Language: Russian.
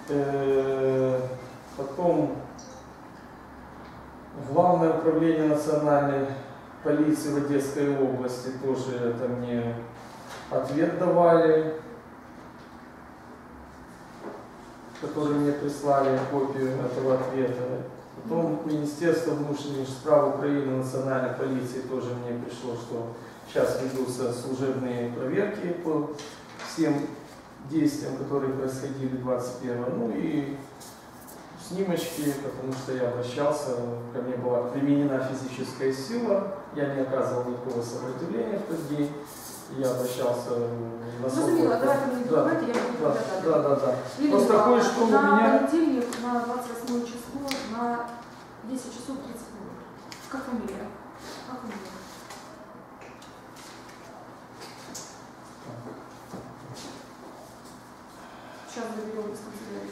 Потом Главное управление национальной полиции в Одесской области тоже это мне ответ давали, который мне прислали копию этого ответа. Потом Министерство внутренних справ Украины, национальной полиции тоже мне пришло, что сейчас ведутся служебные проверки по всем действиям, которые происходили 21-го. Ну и снимочки, потому что я обращался, ко мне была применена физическая сила, я не оказывал никакого сопротивления в тот день. Я обращался на Зрозуміло, давайте мені документи, я буду Да. Просто кое-что у меня... На понедельник, на 28 число, на 10 часов 30 минут. Как фамилия? Как фамилия? Сейчас заберем из канцелярии.